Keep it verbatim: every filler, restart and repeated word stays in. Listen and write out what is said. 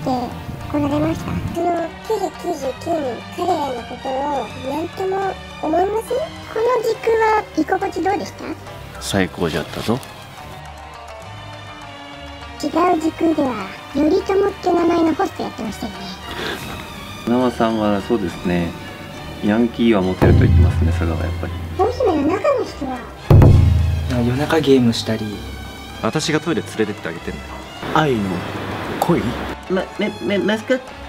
こられました。そのきゅうひゃくきゅうじゅうきゅうにん彼らのことを何とも思いません？この軸は居心地どうでした？ 最高じゃったぞ。 違う軸では頼朝って名前のホストやってましたよね。 花輪さんはそうですね、ヤンキーはモテると言ってますね、佐賀はやっぱり。 大姫の中の人は夜中ゲームしたり、 私がトイレ連れてってあげてんだよ。 愛の恋。 ま、め、め、マスカット